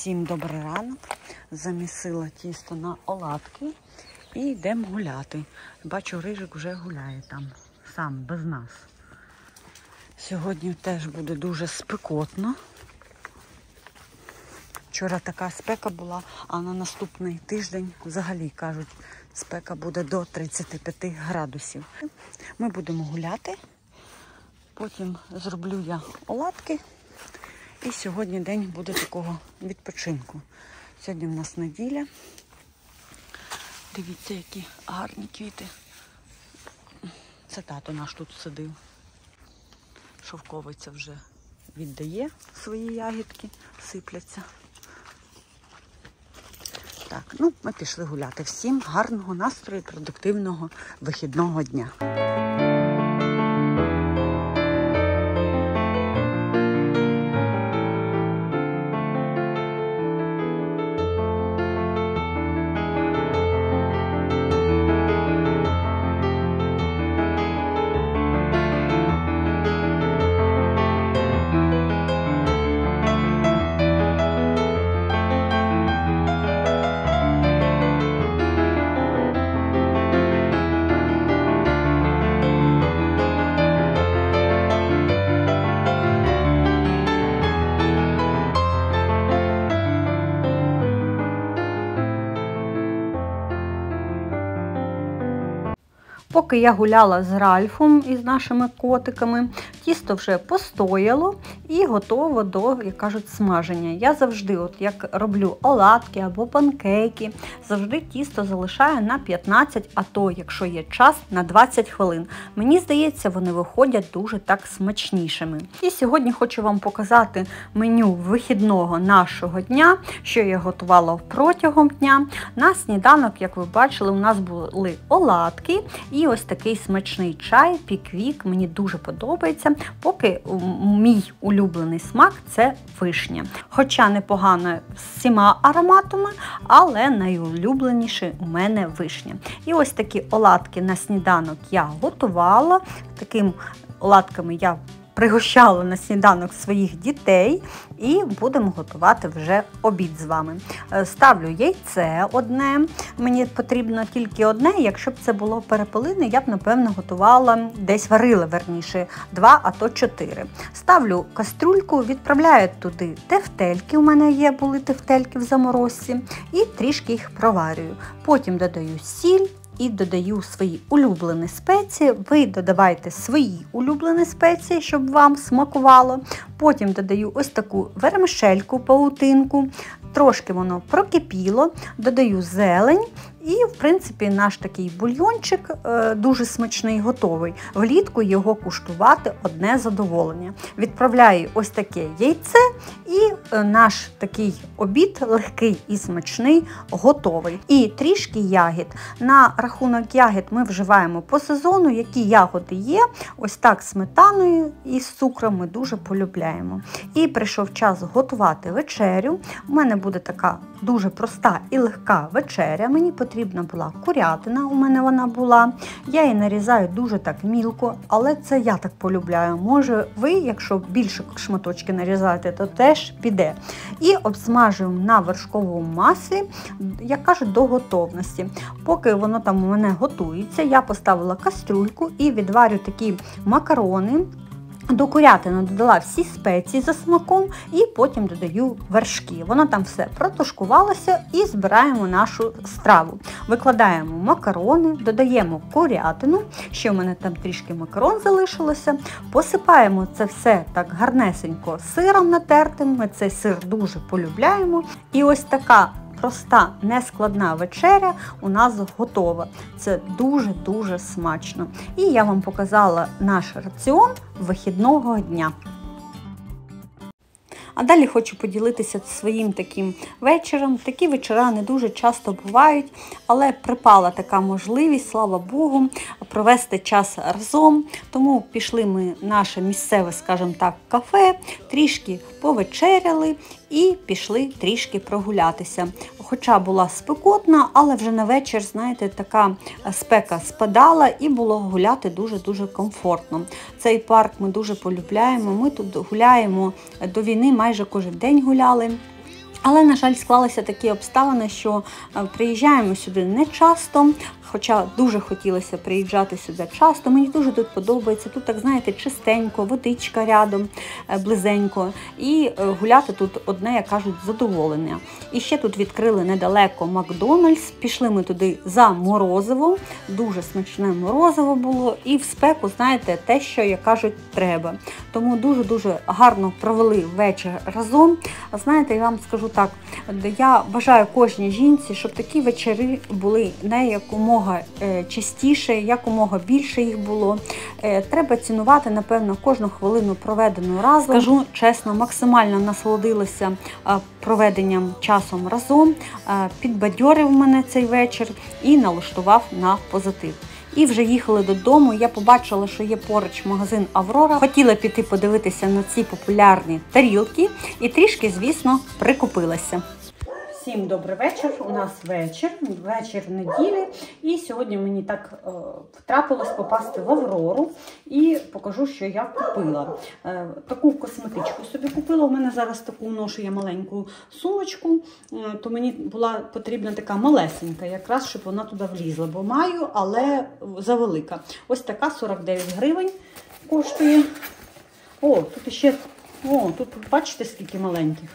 Всім добрий ранок. Замісила тісто на оладки і йдемо гуляти. Бачу, Рижик вже гуляє там, сам, без нас. Сьогодні теж буде дуже спекотно. Вчора така спека була, а на наступний тиждень взагалі, кажуть, спека буде до 35 градусів. Ми будемо гуляти, потім зроблю я оладки. І сьогодні день буде такого відпочинку. Сьогодні в нас неділя. Дивіться, які гарні квіти. Це тато наш тут садив. Шовковиця вже віддає свої ягідки, сипляться. Так, ми пішли гуляти. Всім гарного настрою, продуктивного вихідного дня. Поки я гуляла з Ральфом і з нашими котиками, тісто вже постояло і готово до, як кажуть, смаження. Я завжди, як роблю оладки або панкейки, завжди тісто залишаю на 15, а то, якщо є час, на 20 хвилин. Мені здається, вони виходять дуже так смачнішими. І сьогодні хочу вам показати меню вихідного нашого дня, що я готувала протягом дня. На сніданок, як ви бачили, у нас були оладки і ось такий смачний чай, піквік, мені дуже подобається, поки мій улюблений смак – це вишня. Хоча непогано з всіма ароматами, але найулюбленіший у мене вишня. І ось такі оладки на сніданок я готувала, такими оладками я пригощала на сніданок своїх дітей і будемо готувати вже обід з вами. Ставлю яйце одне, мені потрібно тільки одне, якщо б це було перепелине, я б, напевно, готувала, десь варила, верніше, 2, а то 4. Ставлю каструльку, відправляю туди тефтельки, у мене були тефтельки в заморозці, і трішки їх проварюю. Потім додаю сіль, і додаю свої улюблені спеції. Ви додавайте свої улюблені спеції, щоб вам смакувало. Потім додаю ось таку вермишельку, паутинку. Трошки воно прокипіло, додаю зелень і, в принципі, наш такий бульйончик дуже смачний, готовий. Влітку його куштувати одне задоволення. Відправляю ось таке яйце і наш такий обід легкий і смачний готовий. І трішки ягід. На рахунок ягід ми вживаємо по сезону, які ягоди є. Ось так сметаною і з цукром ми дуже полюбляємо. І прийшов час готувати вечерю. У мене буде така дуже проста і легка вечеря. Мені потрібна була курятина, у мене вона була. Я її нарізаю дуже так мілко, але це я так полюбляю. Може ви, якщо більше шматочки нарізаєте, то теж піде. І обсмажуємо на вершковому маслі, як кажуть, до готовності. Поки воно там у мене готується, я поставила кастрюльку і відварю такі макарони. До курятини додала всі спеції за смаком і потім додаю вершки. Воно там все протушкувалося і збираємо нашу страву. Викладаємо макарони, додаємо курятину, ще в мене там трішки макарон залишилося. Посипаємо це все так гарнесенько сиром натертим, ми цей сир дуже полюбляємо. І ось така проста, нескладна вечеря у нас готова. Це дуже-дуже смачно. І я вам показала наш раціон вихідного дня. А далі хочу поділитися своїм таким вечором. Такі вечора не дуже часто бувають, але припала така можливість, слава Богу, провести час разом. Тому пішли ми в наше місцеве, скажімо так, кафе, трішки повечеряли і пішли трішки прогулятися. Хоча була спекотна, але вже на вечір, знаєте, така спека спадала і було гуляти дуже-дуже комфортно. Цей парк ми дуже полюбляємо, ми тут гуляємо до війни, майже кожен день гуляли. Але, на жаль, склалися такі обставини, що приїжджаємо сюди не часто, хоча дуже хотілося приїжджати сюди часто. Мені дуже тут подобається. Тут, так знаєте, чистенько, водичка рядом, близенько. І гуляти тут одне, як кажуть, задоволення. І ще тут відкрили недалеко Макдональдс. Пішли ми туди за морозиво. Дуже смачне морозиво було. І в спеку, знаєте, те, що, як кажуть, треба. Тому дуже-дуже гарно провели вечір разом. Знаєте, я вам скажу так, я бажаю кожній жінці, щоб такі вечори були не якомога частіше, якомога більше їх було. Треба цінувати, напевно, кожну хвилину проведену разом. Скажу чесно, максимально насолодилася проведенням часом разом, підбадьорив мене цей вечір і налаштував на позитив. І вже їхали додому, я побачила, що є поруч магазин «Аврора». Хотіла піти подивитися на ці популярні тарілки і трішки, звісно, прикупилася. Всім добрий вечір. У нас вечір неділі. І сьогодні мені так трапилось попасти в «Аврору» і покажу, що я купила. Таку косметичку собі купила. У мене зараз таку ношу я маленьку сумочку, то мені була потрібна така малесенька, якраз, щоб вона туди влізла. Бо маю, але завелика. Ось така 49 гривень коштує. Тут ще, тут бачите, скільки маленьких.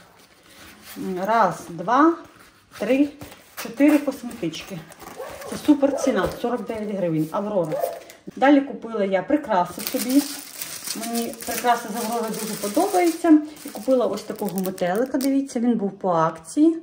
Раз, два, три, 4 косметички. Це супер ціна, 49 гривень, «Аврора». Далі купила я прикраси собі. Мені прикраси з «Аврори» дуже подобаються. І купила ось такого метелика, дивіться, він був по акції.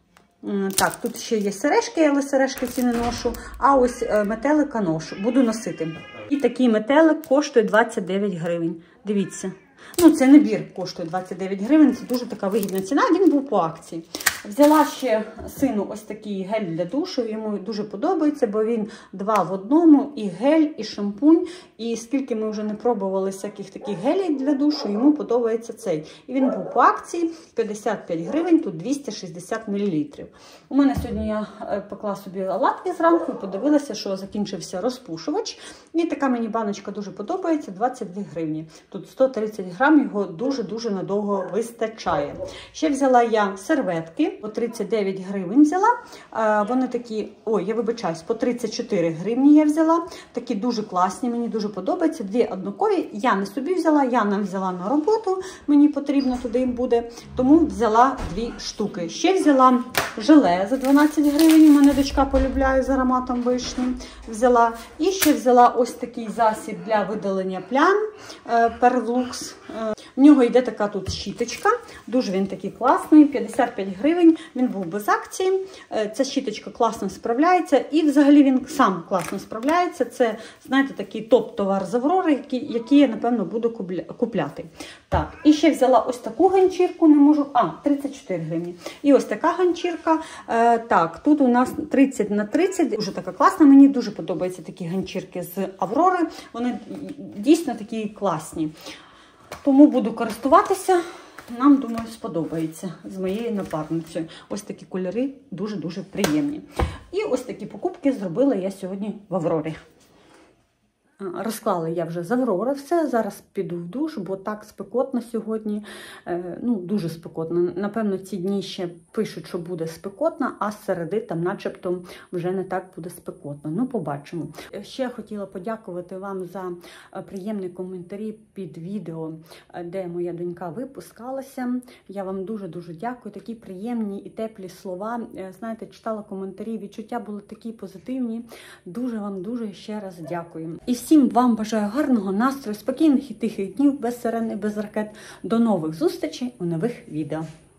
Так, тут ще є сережки, але сережки ці не ношу. А ось метелика ношу, буду носити. І такий метелик коштує 29 гривень, дивіться. Це набір коштує 29 гривень, це дуже така вигідна ціна, він був по акції. Взяла ще сину ось такий гель для душу, йому дуже подобається, бо він 2 в одному, і гель, і шампунь. І скільки ми вже не пробували всяких таких гелів для душу, йому подобається цей. І він був по акції, 55 гривень, тут 260 мл. У мене сьогодні я пекла собі оладки зранку і подивилася, що закінчився розпушувач. І така мені баночка дуже подобається, 22 гривні. Тут 130 грам, його дуже-дуже надовго вистачає. Ще взяла я серветки, по 39 гривень взяла. Вони такі, я вибачаюсь, по 34 гривні я взяла. Такі дуже класні, мені дуже подобаються. 2 однакові. Я не собі взяла, Яна взяла на роботу, мені потрібно туди їм буде. Тому взяла 2 штуки. Ще взяла желе за 12 гривень, у мене дочка полюбляє з ароматом вишні. Взяла. І ще взяла ось такий засіб для видалення плям, Perflux. В нього йде така тут щіточка, дуже він такий класний, 55 гривень, він був без акції. Ця щіточка класно справляється і взагалі він сам класно справляється. Це, знаєте, такий топ-товар з «Аврори», який я, напевно, буду купляти. Так, і ще взяла ось таку ганчірку, 34 гривні. І ось така ганчірка. Так, тут у нас 30 на 30, дуже така класна, мені дуже подобаються такі ганчірки з «Аврори», вони дійсно такі класні. Тому буду користуватися, нам, думаю, сподобається з моєю напарницею. Ось такі кольори дуже-дуже приємні. І ось такі покупки зробила я сьогодні в «Аврорі». Розклала я вже з «Аврори» все, зараз піду в душ, бо так спекотно сьогодні, дуже спекотно. Напевно, ці дні ще пишуть, що буде спекотно, а з середи там начебто вже не так буде спекотно. Побачимо. Ще хотіла подякувати вам за приємні коментарі під відео, де моя донька випускалася. Я вам дуже-дуже дякую, такі приємні і теплі слова. Знаєте, читала коментарі, відчуття були такі позитивні. Дуже вам ще раз дякую. І всім вам бажаю гарного настрою, спокійних і тихих днів, без сирен і без ракет. До нових зустрічей у нових відео.